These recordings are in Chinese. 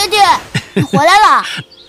爹爹，你回来了。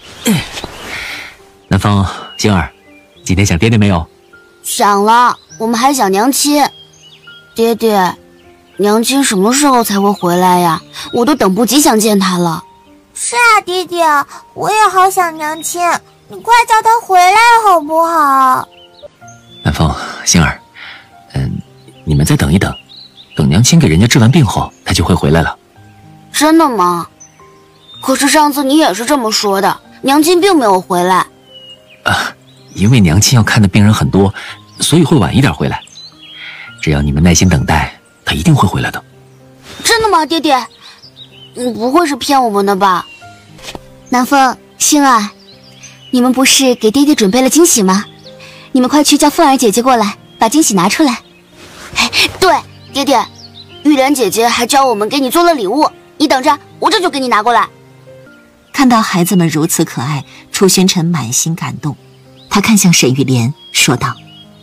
南风、星儿，今天想爹爹没有？ 想了，我们还想娘亲。爹爹，娘亲什么时候才会回来呀？我都等不及想见她了。 是啊，爹爹，我也好想娘亲，你快叫她回来好不好？ 南风、星儿，你们再等一等，等娘亲给人家治完病后，她就会回来了。 真的吗？可是上次你也是这么说的，娘亲并没有回来。 因为娘亲要看的病人很多，所以会晚一点回来。只要你们耐心等待，她一定会回来的。 真的吗，爹爹？你不会是骗我们的吧？ 南风、星儿，你们不是给爹爹准备了惊喜吗？你们快去叫凤儿姐姐过来，把惊喜拿出来。 对，爹爹，玉莲姐姐还教我们给你做了礼物，你等着，我这就给你拿过来。 看到孩子们如此可爱，楚玄尘满心感动。他看向沈玉莲，说道：“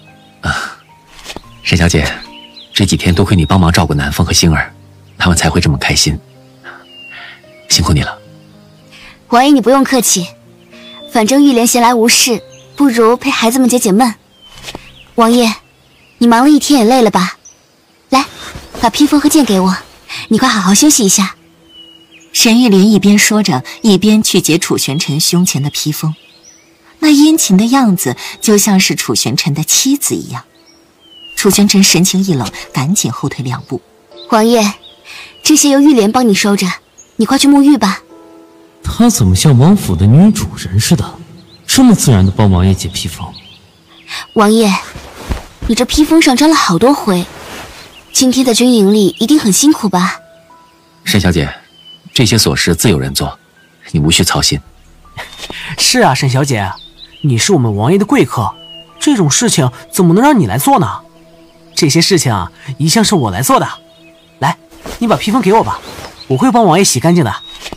沈小姐，这几天多亏你帮忙照顾南风和星儿，他们才会这么开心。辛苦你了。” 王爷，你不用客气，反正玉莲闲来无事，不如陪孩子们解解闷。王爷，你忙了一天也累了吧？来，把披风和剑给我，你快好好休息一下。 沈玉莲一边说着，一边去解楚玄尘胸前的披风。那殷勤的样子，就像是楚玄尘的妻子一样。楚玄尘神情一冷，赶紧后退2步。 王爷，这些由玉莲帮你收着，你快去沐浴吧。 她怎么像王府的女主人似的，这么自然地帮王爷解披风？ 王爷，你这披风上沾了好多灰，今天在军营里一定很辛苦吧？ 沈小姐，这些琐事自有人做，你无需操心。 是啊，沈小姐，你是我们王爷的贵客，这种事情怎么能让你来做呢？这些事情啊，一向是我来做的。来，你把披风给我吧，我会帮王爷洗干净的。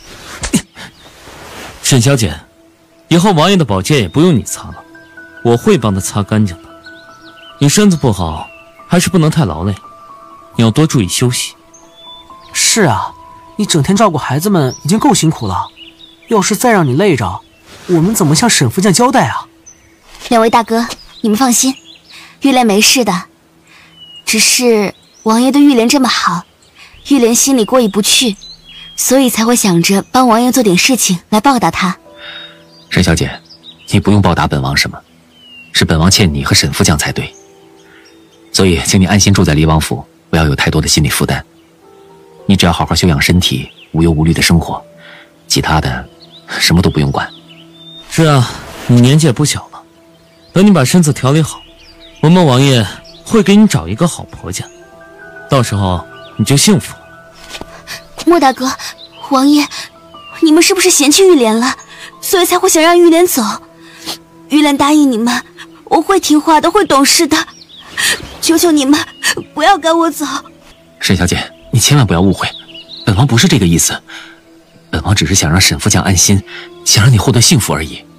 沈小姐，以后王爷的宝剑也不用你擦了，我会帮他擦干净的。你身子不好，还是不能太劳累，你要多注意休息。 是啊，你整天照顾孩子们已经够辛苦了，要是再让你累着，我们怎么向沈副将交代啊？ 两位大哥，你们放心，玉莲没事的。只是王爷对玉莲这么好，玉莲心里过意不去，所以才会想着帮王爷做点事情来报答他。 沈小姐，你不用报答本王什么，是本王欠你和沈副将才对。所以请你安心住在离王府，不要有太多的心理负担。你只要好好休养身体，无忧无虑的生活，其他的什么都不用管。 是啊，你年纪也不小了，等你把身子调理好，我们王爷会给你找一个好婆家，到时候你就幸福了。 莫大哥，王爷，你们是不是嫌弃玉莲了，所以才会想让玉莲走？玉莲答应你们，我会听话的，会懂事的，求求你们不要赶我走。 沈小姐，你千万不要误会，本王不是这个意思，本王只是想让沈副将安心，想让你获得幸福而已。